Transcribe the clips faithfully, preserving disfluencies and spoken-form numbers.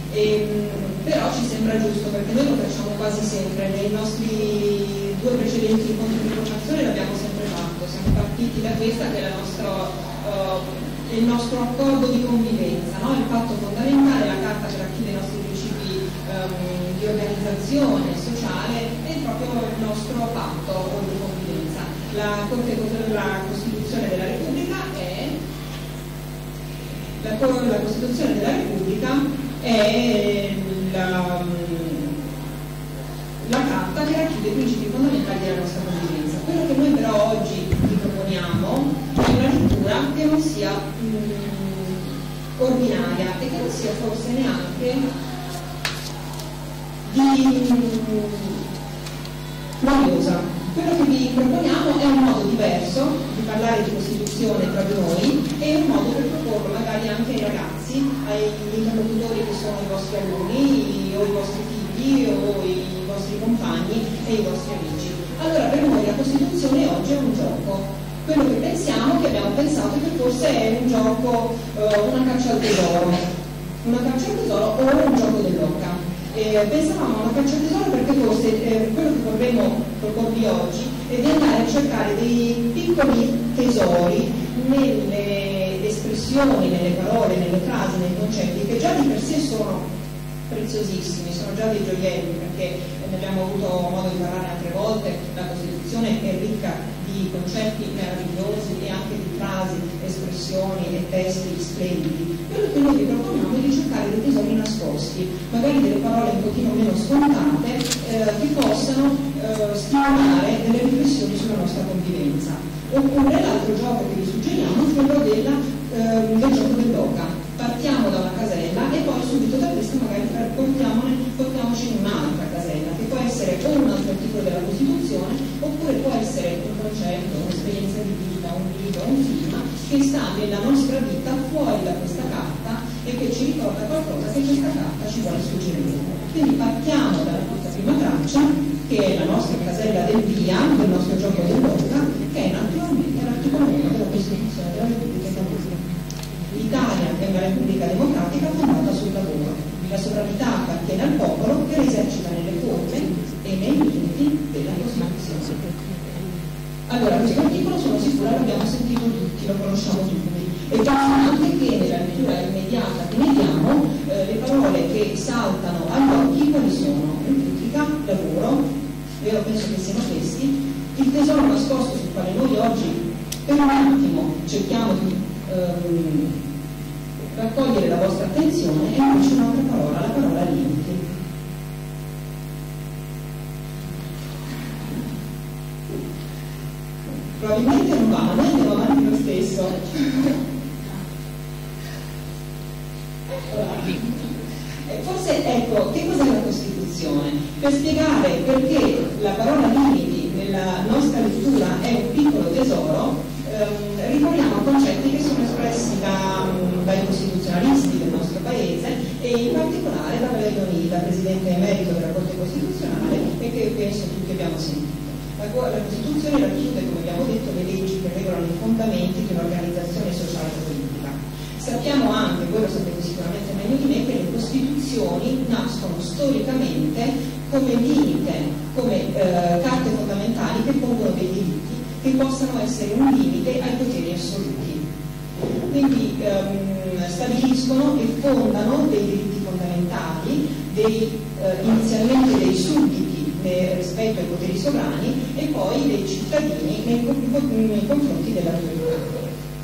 E, però ci sembra giusto, perché noi lo facciamo quasi sempre, nei nostri due precedenti incontri di formazione l'abbiamo sempre fatto, siamo partiti da questa che è la nostra, uh, il nostro accordo di convivenza, no? Il fatto fondamentale, la carta che racchiude i nostri principi um, di organizzazione sociale è proprio il nostro patto di convivenza. La, la Costituzione della Repubblica è la, la Costituzione della Repubblica è la, la carta che racchiude i principi fondamentali della nostra convivenza. Quello che noi però oggi vi proponiamo è una lettura che non sia mh, ordinaria e che non sia forse neanche di noiosa. Quello che vi proponiamo è un modo diverso di parlare di Costituzione tra di noi e un modo per proporlo magari anche ai ragazzi, ai interlocutori che sono i vostri alunni o i vostri figli o i vostri compagni e i vostri amici. Allora, per noi la Costituzione oggi è un gioco. Quello che pensiamo, che abbiamo pensato, è che forse è un gioco, eh, una caccia al tesoro, una caccia al tesoro o un gioco dell'oca. Eh, pensavamo a una caccia al tesoro perché forse eh, quello che vorremmo proporvi oggi è di andare a cercare dei piccoli tesori nelle espressioni, nelle parole, nelle frasi, nei concetti che già di per sé sono preziosissimi, sono già dei gioielli, perché ne abbiamo avuto modo di parlare altre volte, la Costituzione è ricca di concetti meravigliosi e anche di frasi, espressioni e testi splendidi. Quello che noi vi proponiamo è di cercare dei tesori nascosti, magari delle parole un pochino meno scontate, eh, che possano eh, stimolare delle riflessioni sulla nostra convivenza. Oppure l'altro gioco che vi suggeriamo è quello della, eh, del gioco dell'oca. Partiamo da una casella e poi subito da questa magari portiamoci in un'altra casella, che può essere o un altro articolo della Costituzione, oppure può essere un concetto, un'esperienza di vita, un libro, un film che sta nella nostra vita fuori da questa carta e che ci ricorda qualcosa che questa carta ci vuole suggerire. Quindi partiamo dalla nostra prima traccia, che è la nostra casella del via, del nostro gioco dell'oca, che è naturalmente l'articolo uno della Costituzione della Repubblica Italiana. L'Italia è una Repubblica democratica fondata sul lavoro. La sovranità appartiene al popolo che la esercita nelle forme e nei limiti della Costituzione. Allora, questo articolo sono sicura l'abbiamo sentito tutti, lo conosciamo tutti. E già anche che nella lettura immediata che ne diamo, eh, le parole che saltano agli occhi quali sono? Repubblica, lavoro, io penso che siano questi, il tesoro nascosto sul quale noi oggi per un attimo cerchiamo di ehm, raccogliere la vostra attenzione è invece un'altra parola, la parola limiti. Probabilmente non va, ma noi andiamo avanti lo stesso. E forse, ecco, che cos'è la Costituzione? Per spiegare perché la parola limiti nella nostra lettura è un piccolo tesoro, ehm, ricorriamo a concetti che sono espressi da, dai costituzionalisti del nostro paese e in particolare da Valerio Onida, presidente emerito della Corte Costituzionale, e che penso tutti abbiamo sentito. La, la Costituzione racchiude, come abbiamo detto, le leggi che regolano i fondamenti di un'organizzazione sociale e politica. Sappiamo anche, voi lo sapete sicuramente meglio di me, che le Costituzioni nascono storicamente come limite, come eh, carte fondamentali che pongono dei diritti che possano essere un limite ai poteri assoluti. Quindi ehm, stabiliscono e fondano dei diritti fondamentali, dei, eh, inizialmente dei sudditi rispetto ai poteri sovrani e poi dei cittadini nei, nei confronti dell'autorità.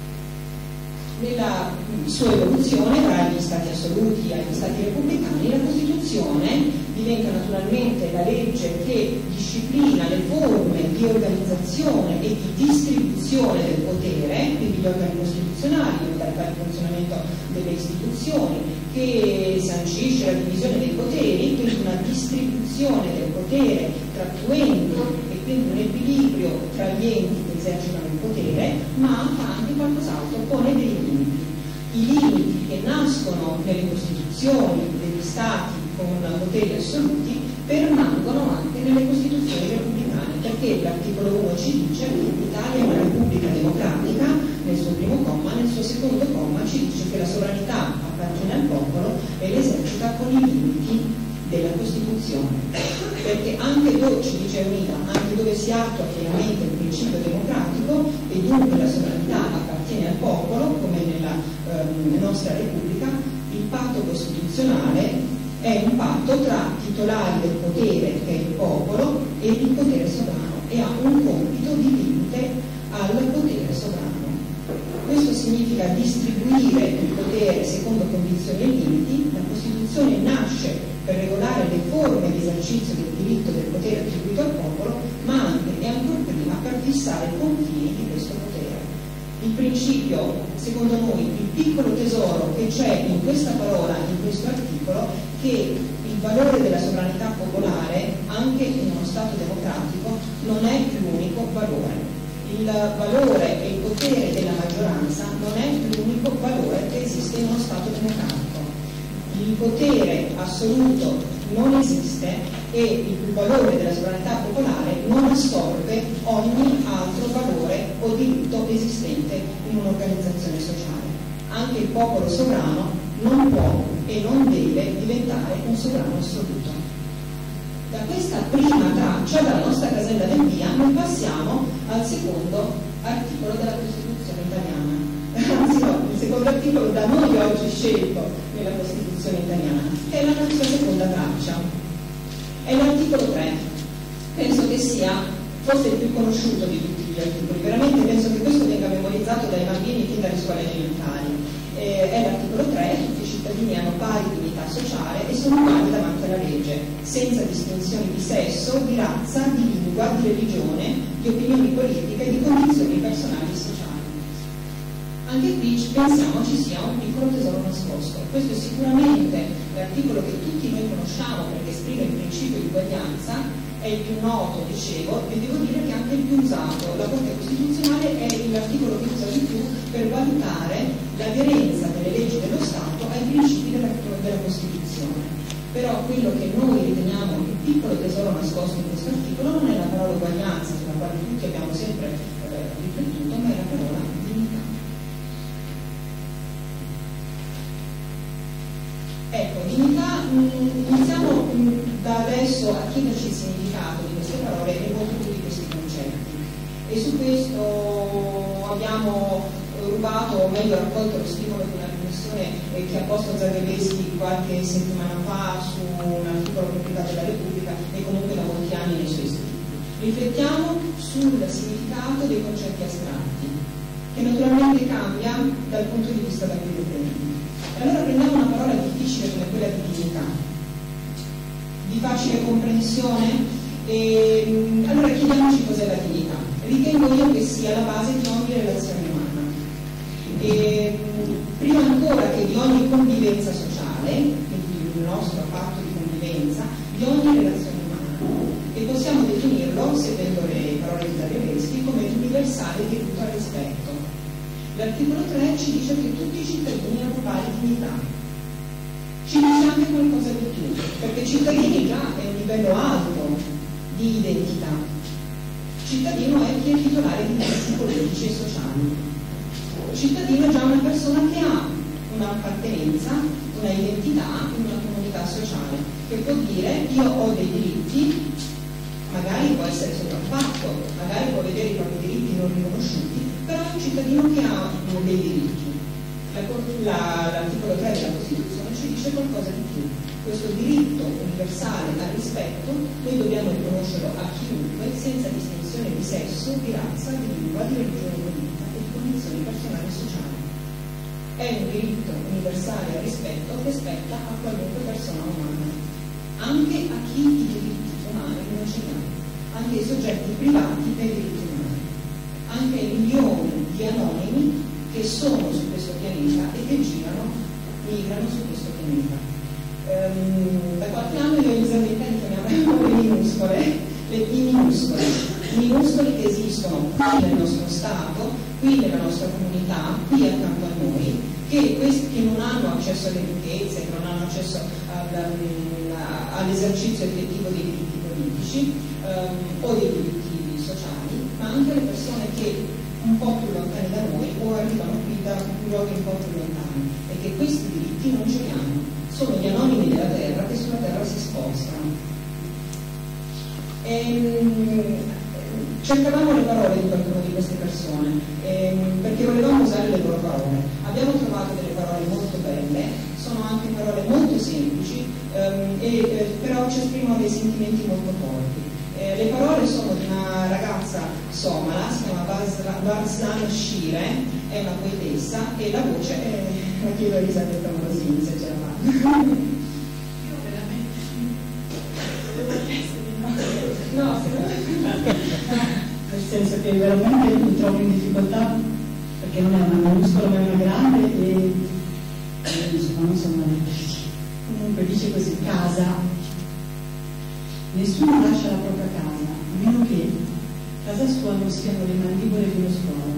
Nella sua evoluzione tra gli stati assoluti e gli stati repubblicani, la Costituzione diventa naturalmente la legge che disciplina le forme di organizzazione e di distribuzione del potere, quindi gli organi costituzionali, le modalità di funzionamento delle istituzioni, che sancisce la divisione dei poteri, quindi una distribuzione del potere tra più enti e quindi un equilibrio tra gli enti che esercitano il potere, ma fa anche qualcos'altro, pone dei limiti. I limiti che nascono nelle Costituzioni degli Stati con poteri assoluti permangono anche nelle Costituzioni repubblicane, perché l'articolo uno ci dice che l'Italia è una Repubblica democratica nel suo primo comma, nel suo secondo comma ci dice che la sovranità appartiene al popolo e l'esercita con i Costituzione, perché anche dove, ci dice UNITA, anche dove si attua pienamente il principio democratico e dunque la sovranità appartiene al popolo, come nella ehm, nostra Repubblica, il patto costituzionale è un patto tra titolari del potere, che è il popolo, e il potere sovrano, e ha un compito di limite al potere sovrano. Questo significa distribuire il potere secondo condizioni e limiti. La Costituzione nasce per regolare le forme di esercizio del diritto del potere attribuito al popolo, ma anche e ancora prima per fissare i confini di questo potere. Il principio, secondo noi, il piccolo tesoro che c'è in questa parola, in questo articolo, che il valore della sovranità popolare, anche in uno Stato democratico, non è l'unico valore. Il valore e il potere della maggioranza non è l'unico valore che esiste in uno Stato democratico. Il potere assoluto non esiste e il valore della sovranità popolare non assorbe ogni altro valore o diritto esistente in un'organizzazione sociale. Anche il popolo sovrano non può e non deve diventare un sovrano assoluto. Da questa prima traccia, dalla nostra casella del via, noi passiamo al secondo articolo della Costituzione italiana. Anzi no, il secondo articolo da noi oggi scelto nella Costituzione italiana, che è la nostra seconda traccia. È l'articolo tre. Penso che sia forse il più conosciuto di tutti gli articoli. Veramente penso che questo venga memorizzato dai bambini fin dalle scuole elementari. Eh, è l'articolo tre, tutti i cittadini hanno pari dignità sociale e sono uguali davanti alla legge, senza distinzioni di sesso, di razza, di lingua, di religione, di opinioni politiche e di condizioni personali e sociali. Anche qui pensiamo ci sia un piccolo tesoro nascosto. Questo è sicuramente l'articolo che tutti noi conosciamo perché esprime il principio di uguaglianza, è il più noto, dicevo, e devo dire che è anche il più usato. La Corte Costituzionale è l'articolo che usa di più per valutare l'aderenza delle leggi dello Stato ai principi della, della Costituzione. Però quello che noi riteniamo il piccolo tesoro nascosto in questo articolo non è la parola uguaglianza, sulla quale tutti abbiamo sempre eh, riflettuto, ma è la parola dignità. Ecco, dignità, mh, iniziamo mh, da adesso a chiederci il significato di queste parole e molto più di questi concetti. E su questo abbiamo rubato, o meglio raccolto lo stimolo di una riflessione eh, che ha posto Zagrebelsky qualche settimana fa su un articolo pubblicato dalla Repubblica e comunque da molti anni nei suoi scritti. Riflettiamo sul significato dei concetti astratti, che naturalmente cambia dal punto di vista da cui lo prendiamo. Allora prendiamo una parola difficile come quella di dignità, di facile comprensione, e allora chiediamoci cos'è la dignità. Ritengo io che sia la base di ogni relazione umana, e prima ancora che di ogni convivenza sociale, quindi il nostro patto di convivenza, di ogni relazione umana, e possiamo definirlo, seguendo le parole di Zagrebelsky, come l'universale diritto al rispetto. L'articolo tre ci dice che tutti i cittadini hanno pari dignità. Ci dice anche qualcosa di più, perché cittadini già è un livello alto di identità. Cittadino è chi è titolare di diritti politici e sociali. Cittadino è già una persona che ha un'appartenenza, una identità in una comunità sociale, che può dire io ho dei diritti, magari può essere sopraffatto, magari può vedere i propri diritti non riconosciuti, però è un cittadino che ha dei diritti. L'articolo tre della Costituzione ci dice qualcosa di più. Questo diritto universale al rispetto noi dobbiamo riconoscerlo a chiunque, senza distinzione di sesso, di razza, di lingua, di religione politica e di condizioni personali e sociali. È un diritto universale al rispetto che spetta a qualunque persona umana, anche a chi i diritti umani non ce l'ha, anche ai soggetti privati dei diritti umani, anche ai milioni di anonimi che sono su questo pianeta e che girano, migrano su questo pianeta. Um, da qualche anno io in Zambia li chiamiamo le minuscole, le I minuscole, i minuscoli che esistono qui nel nostro Stato, qui nella nostra comunità, qui accanto a noi, che questi che non hanno accesso alle ricchezze, che non hanno accesso all'esercizio effettivo dei diritti politici um, o dei diritti sociali, ma anche le persone che un po' più lontani da noi o arrivano qui da luoghi un po' più lontani e che questi diritti non ce li hanno. Sono gli anonimi della terra che sulla terra si spostano. E, cercavamo le parole di qualcuno di queste persone, ehm, perché volevamo usare le loro parole. Abbiamo trovato delle parole molto belle, sono anche parole molto semplici, ehm, e, eh, però ci esprimono dei sentimenti molto forti. Eh, le parole sono di una ragazza somala, si chiama Barzan Shire, è una poetessa, e la voce è la chiedo a Elisabetta Morosini se ce la fa. Io veramente devo essere di no. No, nel senso che veramente mi trovo in difficoltà perché non è una minuscola ma è una grande e, e insomma non sono una lettrice. Comunque dice così: casa, nessuno lascia la propria casa a meno che casa sua non siano le mandibole di uno scuolo.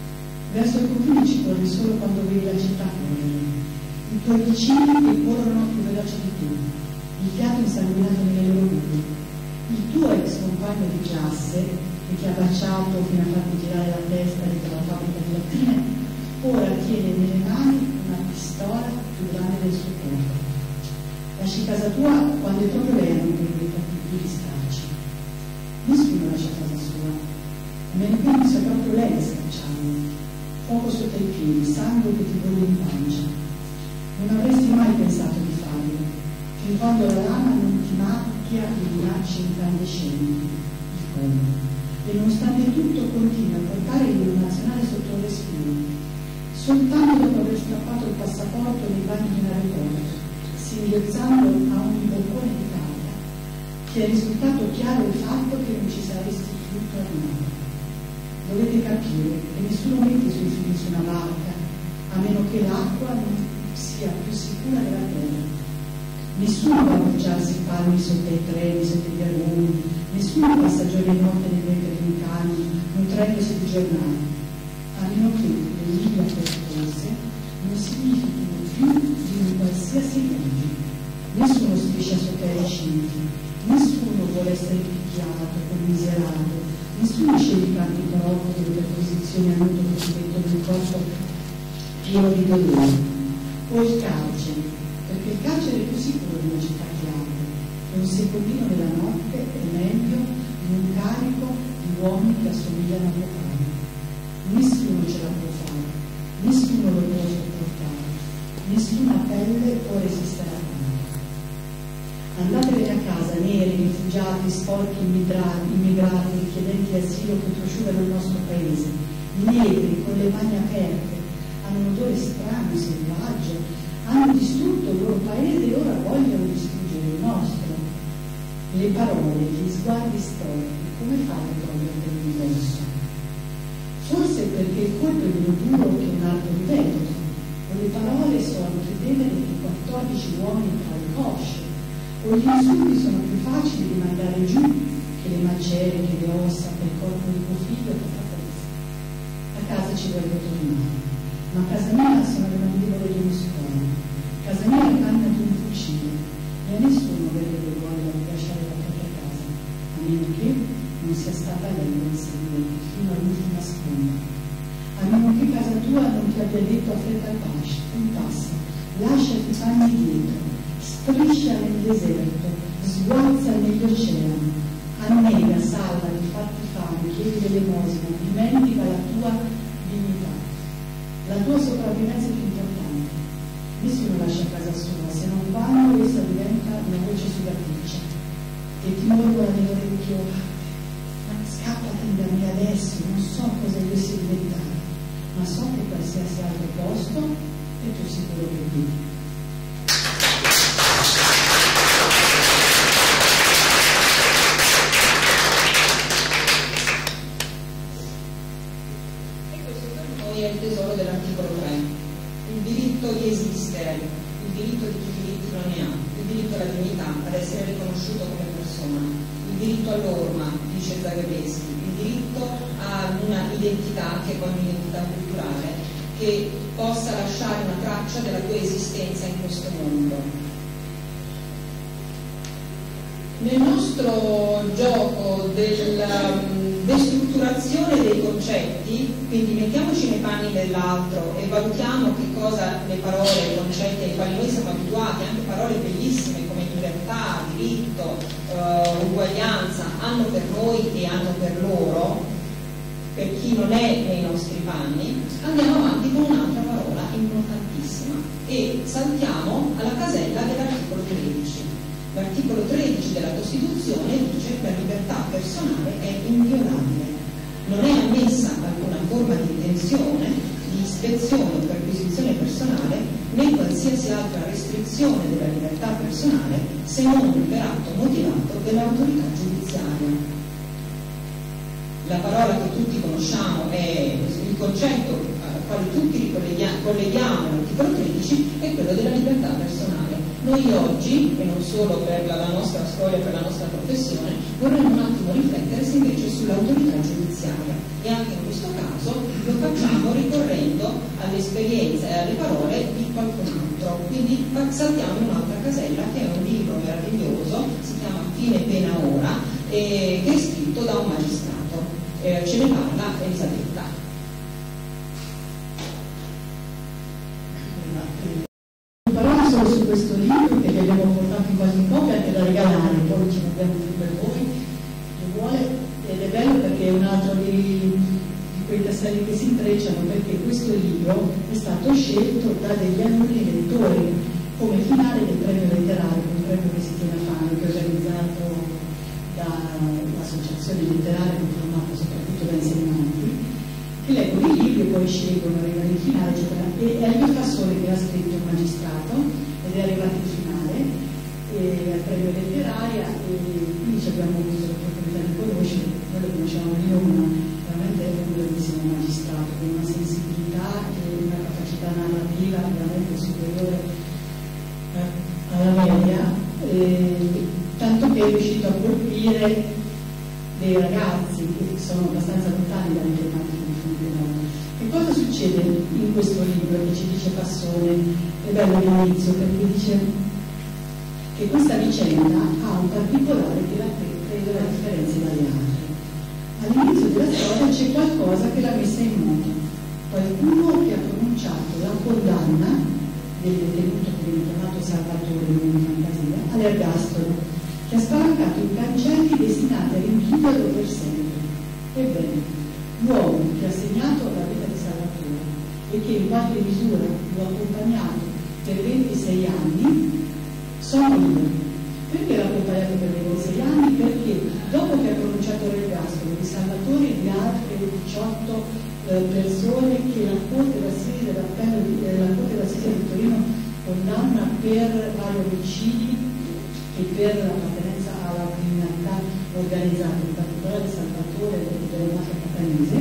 Verso il confine ci corri solo quando vedi la città correre, i tuoi vicini che corrono più veloce di tu, il fiato insanguinato nelle loro mura, il tuo ex compagno di classe che ti ha baciato fino a farti girare la testa dentro la fabbrica di lattine, ora tiene nelle mani una pistola più grande del suo corpo. Lasci casa tua quando è proprio lei a non permetterti più di starci. Nessuno lascia casa sua, a meno che non sia proprio lei a scacciarlo. Fuoco sotto i piedi, sangue che ti bolle in pancia. Non avresti mai pensato di farlo, fin quando la lama non ti macchia di minacce incandescenti, il collo. E nonostante tutto continua a portare il nazionale sotto il respiro, soltanto dopo aver strappato il passaporto nei bagni di un aeroporto, singhiozzando a ogni boccone di carta, ti è risultato chiaro il fatto che non ci saresti più tornato. Dovete capire che nessuno mette i suoi figli su una barca a meno che l'acqua non sia più sicura della terra. Nessuno va a mangiarsi i palmi sotto i treni, sotto i vagoni, nessuno passa giorni e notte nel ventre di un cane, nutrendosi di giornali, a meno che le lingue percorse non significhino più di un qualsiasi legge. Nessuno striscia sotto i recinti, nessuno vuole essere picchiato, commiserato, nessuno sceglie i campi troppo delle preposizioni a nudo cosiddetto del corpo pieno di dolore, o il carcere, perché il carcere è più sicuro di una città che apre, e un secondino della notte è meglio di un carico di uomini che assomigliano a tuo padre. Nessuno ce la può fare, nessuno lo può sopportare, nessuna pelle può resistere a tanto. Andatevene a casa, neri, rifugiati, sporchi, immigrati, immigrati, richiedenti asilo che prosciugano il nostro paese, negri, con le mani aperte, hanno un odore strano, selvaggio, hanno distrutto il loro paese e ora vogliono distruggere il nostro. Le parole, gli sguardi storti, come fate proprio per l'universo? Forse perché il colpo è meno duro che un arco di vetro, o le parole sono più tenere di quattordici uomini tra le cosce, o gli insulti sono più facili di mandare giù che le macerie, che le ossa per il corpo di tuo figlio che fa questo. A casa ci voglio tornare, ma a casa mia sono le mandibole di uno scuola, casa mia è la canna di un fucile, e a nessuno avrebbe voglia di lasciare la propria casa, a meno che non sia stata lei a inseguire fino all'ultima sponda. A meno che casa tua non ti abbia detto affretta il passo, lasciati i panni dietro, striscia nel deserto, sguazza negli oceani, annega, salvati, fatti fame, chiedi l'elemosina, dimentica la tua dignità. La tua sopravvivenza è più importante. Nessuno lascia casa sua, se non quando essa diventa una voce sudatrice, che ti morgola nell'orecchio. Ma scappati da me adesso, non so cosa dovessi diventare, ma so che qualsiasi altro posto è più sicuro che qui. È il tesoro dell'articolo tre, il diritto di esistere, il diritto di chi diritti non ne ha, il diritto alla dignità, ad essere riconosciuto come persona, il diritto all'orma, dice Zagrebeschi, il diritto a una identità che è poi un'identità culturale che possa lasciare una traccia della tua esistenza in questo mondo. Nel nostro gioco della destrutturazione dei concetti, quindi mettiamoci nei panni dell'altro e valutiamo che cosa le parole, i concetti ai quali noi siamo abituati, anche parole bellissime come libertà, diritto, uh, uguaglianza, hanno per noi e hanno per loro, per chi non è nei nostri panni, andiamo avanti con un'altra parola importantissima e saltiamo alla casella dell'articolo tredici. L'articolo tredici della Costituzione dice che la libertà personale è inviolabile, non è ammessa alcuna forma di detenzione, di ispezione o perquisizione personale né qualsiasi altra restrizione della libertà personale se non per atto motivato dell'autorità giudiziaria. La parola che tutti conosciamo è il concetto al quale tutti colleghiamo all'articolo tredici è quello della libertà personale. Noi oggi, e non solo per la, la nostra storia, per la nostra professione, vorremmo un attimo riflettere se invece sull'autorità giudiziaria e anche in questo caso lo facciamo ricorrendo all'esperienza e alle parole di qualcun altro. Quindi saltiamo in un'altra casella che è un libro meraviglioso, si chiama Fine pena ora, eh, che è scritto da un magistrato. Eh, ce ne parla Elisabetta. Parole solo su questo libro che vi abbiamo portato in qualche copia anche da regalare, poi ce l'abbiamo più per voi, chi vuole, ed è bello perché è un altro di, di quei tasselli che si intrecciano, perché questo libro è stato scelto da degli alunni lettori come finale del premio letterario, un premio che si tiene a Fano, che è organizzato dall'associazione letteraria conformata soprattutto da insegnanti, che leggono i libri e poi scelgono, arrivano in finale, eccetera. E Elvio Fassone, che ha scritto un magistrato ed è arrivato in finale e, al premio letteraria, e quindi ci abbiamo avuto l'opportunità di conoscere, noi lo conosciamo di nome, ma veramente è un bellissimo magistrato con una sensibilità e una capacità narrativa veramente superiore eh, alla media. E, tanto che è riuscito a colpire dei ragazzi che sono abbastanza lontani dalle tematiche di fondo. Che cosa succede in questo libro che ci dice Fassone? È bello all'inizio perché dice che questa vicenda ha un particolare che la rende la differenza dalle altre. All'inizio della storia c'è qualcosa che l'ha messa in moto, qualcuno che ha pronunciato la condanna del detenuto che viene chiamato Salvatore in fantasia all'ergastolo, che ha spalancato i cancelli destinati a rinchiuderlo per sempre. Ebbene, l'uomo che ha segnato la vita di Salvatore e che in qualche misura lo ha accompagnato per ventisei anni, sono io. Perché l'ha accompagnato per ventisei anni? Perché dopo che ha pronunciato l'ergastolo di Salvatore e di altre diciotto eh, persone che la Corte d'Assise dell'Appello di, eh, la Corte d'Assise di Torino condanna per vari omicidi e per l'appartenenza alla criminalità organizzata, in particolare Salvatore della mafia catanese,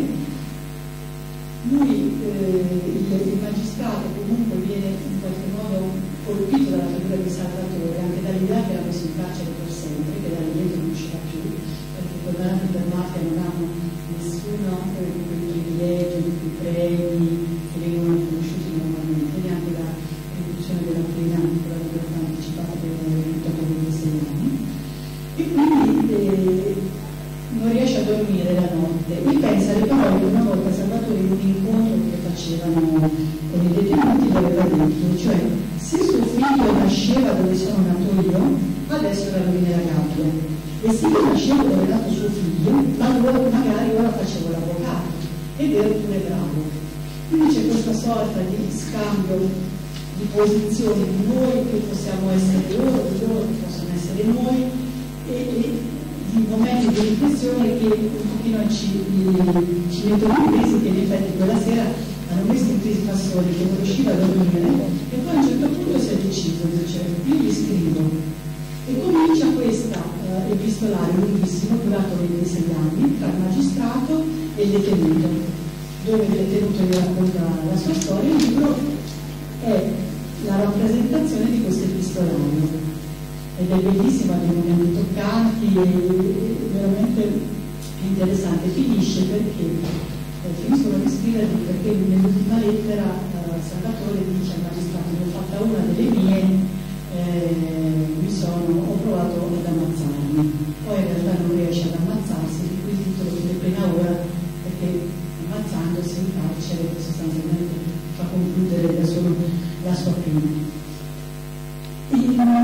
lui, eh, il, il magistrato comunque viene in qualche modo colpito dalla figura di Salvatore, anche dall'idea che l'ha messo in carcere per sempre, che da lì dentro non uscirà più, perché i condannati per mafia non hanno nessuno eh, di quei privilegi, di quei premi che vengono riconosciuti normalmente, neanche la riduzione della pena per la libertà anticipata per dopo ventisei anni, e quindi eh, non riesce a dormire la notte e pensa alle parole che una volta Salvatore in un incontro che facevano con i detenuti gli aveva detto, cioè se suo figlio nasceva dove sono nato io, adesso era lui nella gabbia, e se io nascevo dove è nato suo figlio, allora magari ora facevo l'avvocato ed ero pure bravo. Quindi c'è questa sorta di scambio di posizioni, noi che possiamo essere loro, loro che possono essere noi, e, e di momenti di riflessione che un pochino ci, ci mettono in crisi, che in effetti quella sera hanno messo in crisi Fassone, che non riusciva a dormire, e poi a un certo punto si è deciso, cioè io gli scrivo, e comincia questa uh, epistolare lunghissimo, durato ventisei anni, tra il magistrato e il detenuto, dove il detenuto gli racconta la sua storia. Il libro è la rappresentazione di questo epistolario ed è bellissimo, ha dei momenti toccanti e veramente interessante. Finisce perché eh, finiscono di scrivere perché nell'ultima lettera eh, Salvatore dice al magistrato: ne ho fatta una delle mie, eh, mi sono, ho provato ad ammazzarmi, poi in realtà non riesce ad ammazzarsi, di cui il titolo di pena ora, perché ammazzandosi in carcere sostanzialmente fa concludere da solo la sua pena. E,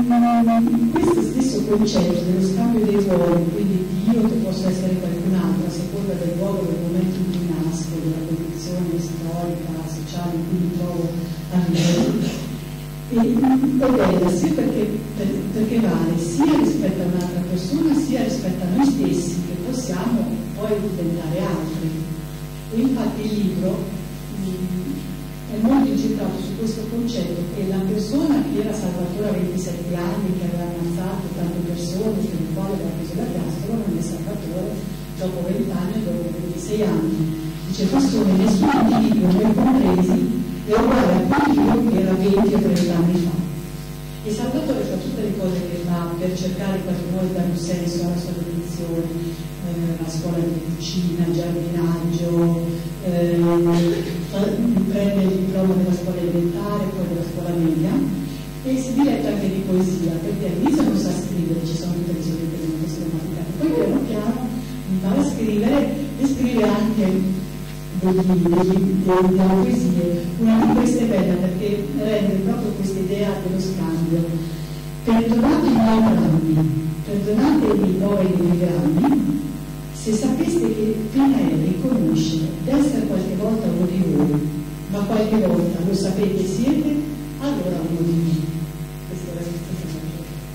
questo stesso concetto dello scambio dei ruoli, quindi io che posso essere qualcun altro a seconda del ruolo, del momento in cui nasco, della condizione storica, sociale in cui mi trovo a vivere, è bella sia perché, per, perché vale sia rispetto a un'altra persona sia rispetto a noi stessi, che possiamo poi diventare altri. E infatti il libro mh, è molto incentrato su questo concetto, che la persona che era Salvatore a ventisette anni, che aveva ammazzato tante persone, per il quale aveva preso l'ergastolo, non è Salvatore dopo venti anni e dopo ventisei anni. Dice Fassone, nessun individuo, noi compresi, è uguale a quell'individuo che era venti o trenta anni fa. E Salvatore fa tutte le cose che fa per cercare in qualche modo di dare un senso alla sua dedizione, eh, la scuola di cucina, giardinaggio, eh, prende il diploma della scuola elementare, poi della scuola media, e si diletta anche di poesia, perché all'inizio non sa scrivere, ci sono tutte le sue lettere non possono maticare, poi piano piano impara a scrivere e scrive anche degli, degli, delle poesie. Una di queste è bella perché rende proprio questa idea dello scambio. Perdonate i miei drammi, perdonate i poveri emigranti, se sapeste che pena è riconoscere d'essere qualche volta uno di voi, ma qualche volta lo sapete siete, allora uno di me. Questa è la stessa cosa.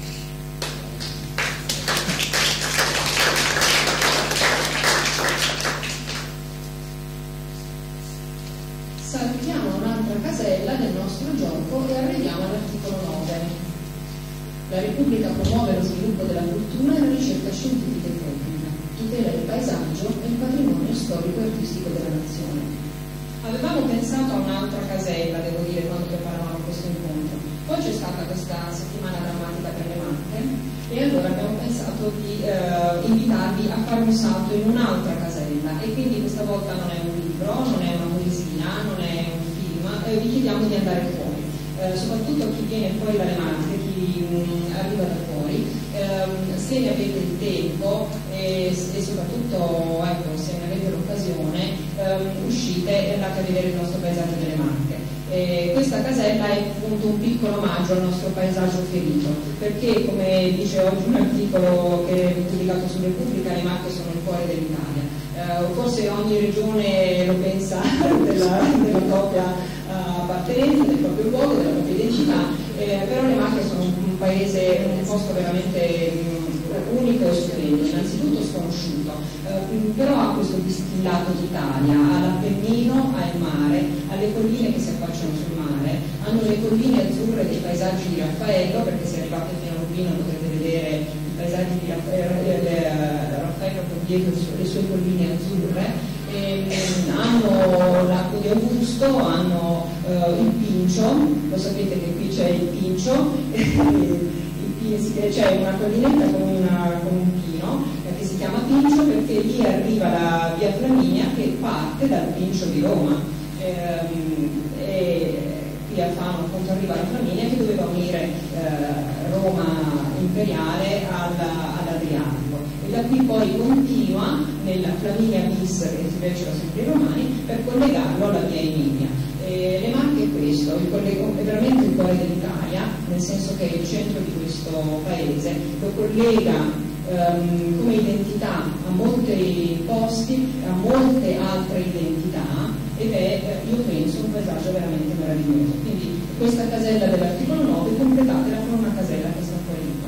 Saltiamo un'altra casella del nostro gioco e arriviamo all'articolo nove. La Repubblica promuove lo sviluppo della cultura e la ricerca scientifica e tecnica, tutela il paesaggio e il patrimonio storico e artistico della nazione. Avevamo pensato a un'altra casella, devo dire, quando preparavamo questo incontro. Poi c'è stata questa settimana drammatica per le Marche e allora abbiamo pensato di eh, invitarvi a fare un salto in un'altra casella, e quindi questa volta non è un libro, non è una poesia, non è un film, eh, vi chiediamo di andare fuori, eh, soprattutto a chi viene fuori dalle Marche, chi mh, arriva da fuori, ehm, se ne avete il tempo e, e soprattutto ecco, se ne avete l'occasione, ehm, uscite e andate a vedere il nostro paesaggio delle Marche. Eh, questa casella è appunto un piccolo omaggio al nostro paesaggio ferito, perché come dice oggi un articolo che è pubblicato su Repubblica, le Marche sono il cuore dell'Italia. Eh, forse ogni regione lo pensa della, della propria uh, appartenenza, del proprio luogo, della propria identità, eh, però le Marche sono un, un paese, un posto veramente um, unico e stupendo, innanzitutto sconosciuto, uh, però ha questo distillato d'Italia, ha l'Appennino, ha il mare, ha le colline che si affacciano sul mare, hanno le colline azzurre dei paesaggi di Raffaello, perché se arrivate fino a Urbino potrete vedere i paesaggi di Raffaello, Raffaello dietro le sue colline azzurre. E, hanno l'acqua di Augusto, hanno uh, il Pincio, lo sapete che qui c'è il Pincio, c'è una collinetta con, una, con un pino eh, che si chiama Pincio, perché lì arriva la via Flaminia che parte dal Pincio di Roma. Ehm, e qui a Fano appunto arriva la Flaminia che doveva unire eh, Roma imperiale alla, all'Adriatico, e da qui poi continua nella Flaminia bis che invece era sempre i romani per collegarlo alla via Emilia. E le Marche è questo, il collego, è veramente il cuore dell'Italia, nel senso che è il centro di questo paese, lo collega um, come identità a molti posti, a molte altre identità, ed è, io penso, un paesaggio veramente meraviglioso. Quindi questa casella dell'articolo nove completatela con una casella che sta fuori di qua.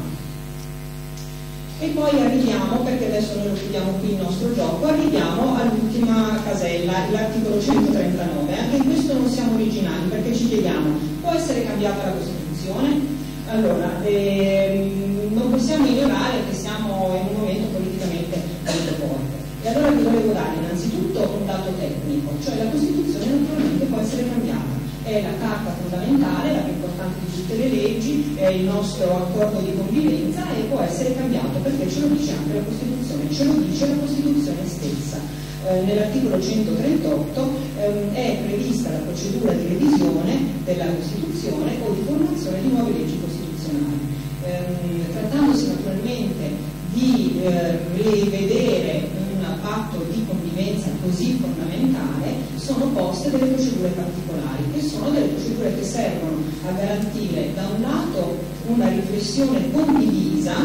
E poi arriviamo, perché adesso noi lo chiudiamo qui il nostro gioco, arriviamo all'ultima casella, l'articolo centotrentanove. Anche in questo non siamo originali, perché ci chiediamo: può essere cambiata la Costituzione? Allora, ehm, non possiamo ignorare che siamo in un momento politicamente molto forte. E allora vi volevo dare innanzitutto un dato tecnico, cioè la Costituzione naturalmente può essere cambiata. È la carta fondamentale, la più importante di tutte le leggi, è il nostro accordo di convivenza e può essere cambiato perché ce lo dice anche la Costituzione, ce lo dice la Costituzione stessa. Eh, nell'articolo centotrentotto ehm, è prevista la procedura di revisione della Costituzione o di formazione di nuove leggi costituzionali. Ehm, trattandosi naturalmente di eh, rivedere un patto di convivenza così fondamentale, sono poste delle procedure particolari, che sono delle procedure che servono a garantire da un lato una riflessione riflessione condivisa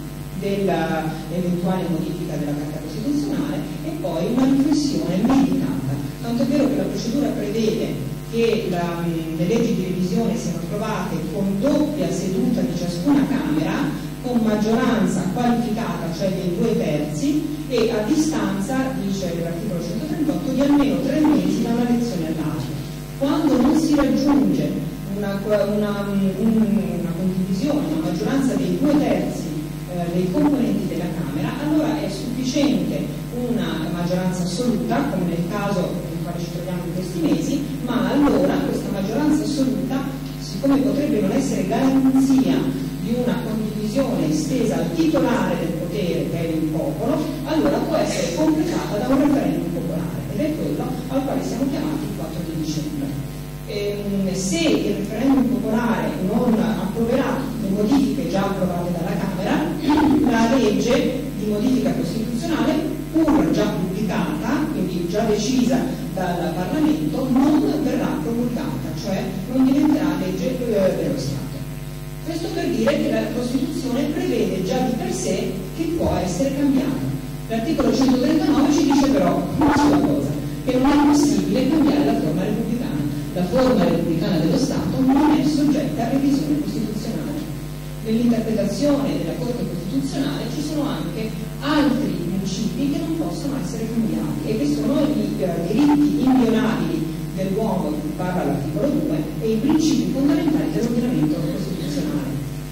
dell'eventuale modifica della Carta Costituzionale e poi una riflessione meditata. Tanto è vero che la procedura prevede che la, le leggi di revisione siano approvate con doppia seduta di ciascuna Camera, con maggioranza qualificata, cioè dei due terzi, e a distanza, dice l'articolo centotrentotto, di almeno tre mesi da una elezione all'altra. Quando non si raggiunge una, una, una condivisione, una maggioranza dei due terzi eh, dei componenti della Camera, allora è sufficiente una maggioranza assoluta, come nel caso nel quale ci troviamo in questi mesi, ma allora questa maggioranza assoluta, siccome potrebbe non essere garanzia di una condivisione estesa al titolare del potere, che è il popolo, allora può essere completata da un referendum popolare, ed è quello al quale siamo chiamati il quattro di dicembre. Ehm, se il referendum popolare non approverà le modifiche già approvate dalla Camera, la legge di modifica costituzionale, pur già pubblicata, quindi già decisa dal Parlamento, non verrà promulgata, cioè non diventerà legge eh, dello Stato. Questo per dire che la Costituzione prevede già di per sé che può essere cambiata. L'articolo centotrentanove ci dice però una sola cosa, che non è possibile cambiare la forma repubblicana. La forma repubblicana dello Stato non è soggetta a revisione costituzionale. Nell'interpretazione della Corte Costituzionale ci sono anche altri principi che non possono essere cambiati e che sono i eh, diritti inviolabili dell'uomo di cui parla l'articolo due e i principi fondamentali dell'ordinamento costituzionale.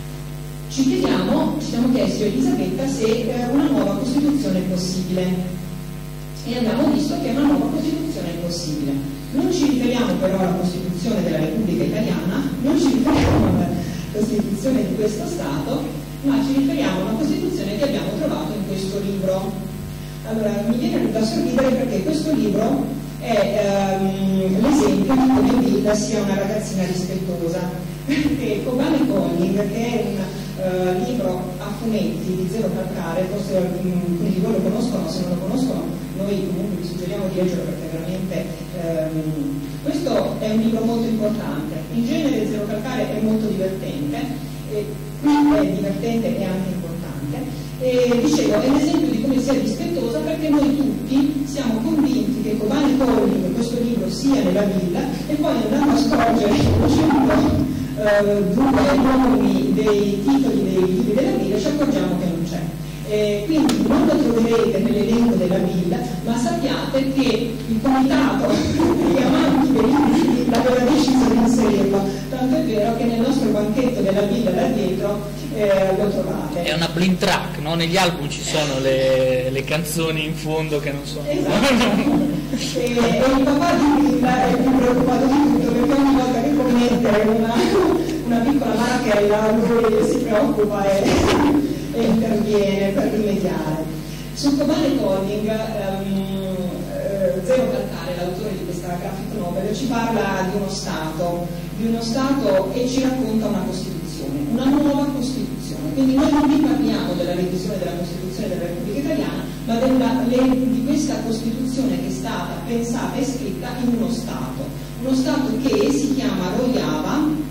Ci chiediamo, ci siamo chiesti a Elisabetta se eh, una nuova Costituzione è possibile e abbiamo visto che una nuova Costituzione è possibile. Non ci riferiamo però alla Costituzione della Repubblica Italiana, non ci riferiamo alla Costituzione di questo Stato, ma ci riferiamo a una Costituzione che abbiamo trovato in questo libro. Allora, mi viene da sorridere perché questo libro è ehm, l'esempio di come Villa sia una ragazzina rispettosa. Perché Kobane Colling, che è un uh, libro a fumetti di Zero Calcare, forse alcuni di voi lo conoscono, se non lo conoscono noi comunque vi suggeriamo di leggerlo perché veramente ehm, questo è un libro molto importante. In genere Zero Calcare è molto divertente, e qui è divertente e anche importante. E dicevo, è l'esempio di come sia rispettosa perché noi tutti siamo convinti che Kobane Colling, questo libro, sia nella villa, e poi andando a scorgere uh, due nomi dei titoli dei libri della villa ci accorgiamo che non c'è. Eh, quindi non lo troverete nell'elenco della villa, ma sappiate che il comitato degli amanti dei libri di villa aveva deciso di inserirlo, tanto è vero che nel nostro banchetto della villa da dietro eh, lo trovate. È una blind track, no? Negli album ci sono le, le canzoni in fondo che non sono. Esatto. e, e il papà di Villa è più preoccupato di tutto perché ogni volta che può mettere una, una piccola marachella lui si preoccupa e e interviene per rimediare. Su Kobane Colling, um, eh, Zero Calcare, l'autore di questa graphic novel, ci parla di uno Stato, di uno Stato e ci racconta una Costituzione, una nuova Costituzione. Quindi noi non vi parliamo della revisione della Costituzione della Repubblica Italiana, ma della, le, di questa Costituzione che è stata pensata e scritta in uno Stato, uno Stato che si chiama Rojava,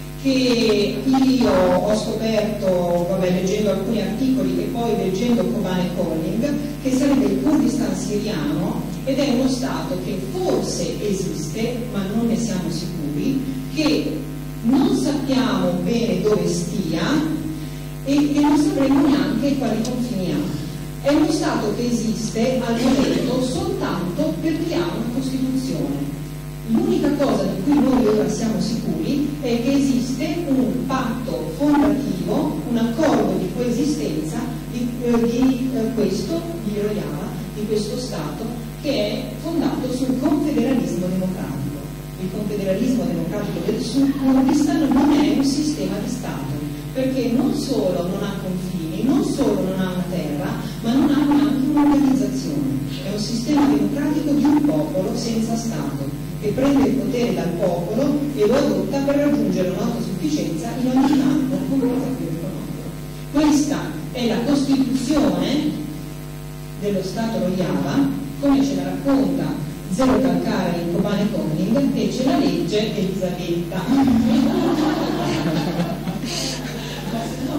che io ho scoperto, vabbè, leggendo alcuni articoli e poi leggendo Kobane Colling, che sarebbe il Kurdistan siriano, ed è uno Stato che forse esiste, ma non ne siamo sicuri, che non sappiamo bene dove stia e che non sapremo neanche quali confini ha. È uno Stato che esiste al momento soltanto perché ha una Costituzione. L'unica cosa di cui noi ora siamo sicuri è che esiste un patto fondativo, un accordo di coesistenza di, eh, di eh, questo, di Rojava, di questo Stato, che è fondato sul confederalismo democratico. Il confederalismo democratico del Sud Kurdistan non è un sistema di Stato, perché non solo non ha confini, non solo non ha una terra, ma non ha neanche un'organizzazione. È un sistema democratico di un popolo senza Stato, che prende il potere dal popolo e lo adotta per raggiungere un'autosufficienza in ogni campo, compreso quello economico. Questa è la Costituzione dello Stato Rojava, come ce la racconta Zero Calcare in Kobane Colling, e ce la legge Elisabetta.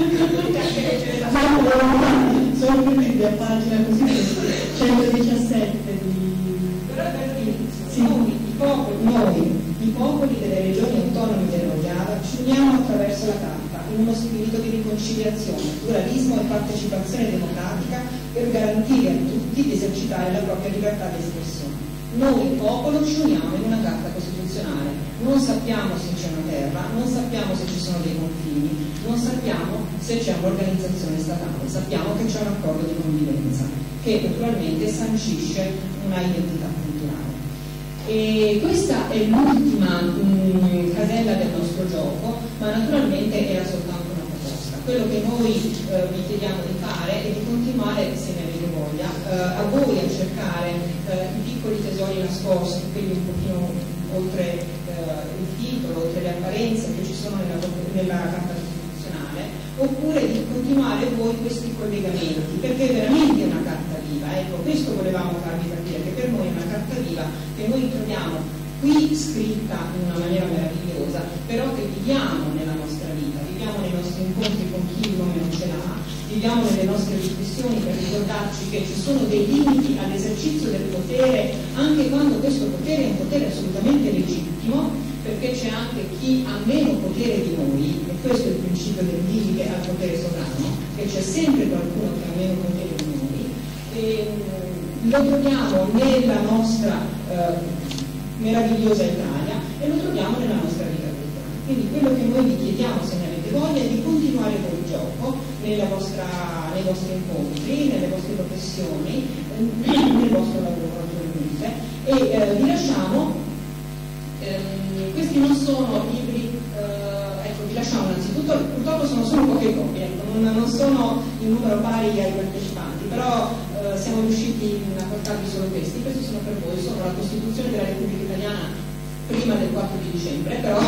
sono previsti a pagina così centodiciassette di... Però per dire, sì. noi, i popoli, noi, i popoli delle regioni autonome dell'Ogliava ci uniamo attraverso la Carta in uno spirito di riconciliazione, pluralismo e partecipazione democratica per garantire a tutti di esercitare la propria libertà di espressione. Noi, il popolo, ci uniamo in una Carta costituzionale, non sappiamo se c'è una terra, non sappiamo se ci sono dei confini, non sappiamo se c'è un'organizzazione statale, sappiamo che c'è un accordo di convivenza che naturalmente sancisce una identità culturale. E questa è l'ultima mh, casella del nostro gioco, ma naturalmente era soltanto una proposta. Quello che noi eh, vi chiediamo di fare è di continuare, se ne avete voglia, eh, a voi a cercare eh, i piccoli tesori nascosti, quelli un pochino oltre eh, il titolo, oltre le apparenze che ci sono nella, nella Carta costituzionale, oppure di continuare voi questi collegamenti, perché è veramente una carta viva. Ecco, questo volevamo farvi capire, che per noi è una carta viva che noi troviamo qui scritta in una maniera meravigliosa, però che viviamo nella nostra vita, viviamo nei nostri incontri con chi il nome non ce l'ha, viviamo nelle nostre discussioni per ricordarci che ci sono dei limiti all'esercizio del potere, anche quando questo potere è un potere assolutamente legittimo, perché c'è anche chi ha meno potere di noi, e questo è il principio del limite al potere sovrano, che c'è sempre qualcuno che ha meno potere di noi, e lo troviamo nella nostra eh, meravigliosa Italia e lo troviamo nella nostra vita culturale. Quindi quello che noi vi chiediamo, se ne avete voglia, è di continuare con il gioco nella vostra, nei vostri incontri, nelle vostre professioni, nel vostro lavoro naturalmente, e eh, vi lasciamo ehm, questi non sono libri, eh, ecco, vi lasciamo innanzitutto, purtroppo sono solo poche copie, ecco, non, non sono in numero pari ai partecipanti, però eh, siamo riusciti a portarvi solo questi. Questi sono per voi, sono la Costituzione della Repubblica Italiana prima del quattro di dicembre, però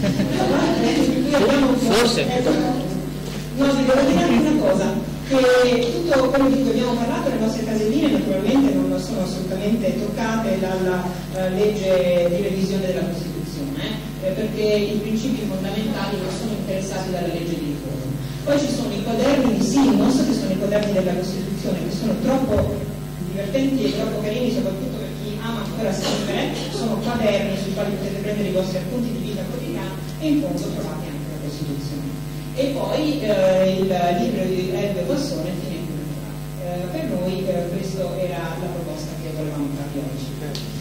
qui abbiamo un po', forse ecco, no, vi devo dire anche una cosa, che tutto quello di cui abbiamo parlato, le nostre caselline naturalmente non sono assolutamente toccate dalla uh, legge di revisione della Costituzione, eh, perché i principi fondamentali non sono interessati dalla legge di riforma. Poi ci sono i quaderni di Simons, che sono i quaderni della Costituzione, che sono troppo divertenti e troppo carini, soprattutto per chi ama ancora scrivere. Sono quaderni sui quali potete prendere i vostri appunti di vita quotidiana e in fondo trovate anche la Costituzione. E poi eh, il libro di Elvio Bassone, Fine cultura. Eh, per noi eh, questa era la proposta che volevamo farvi oggi.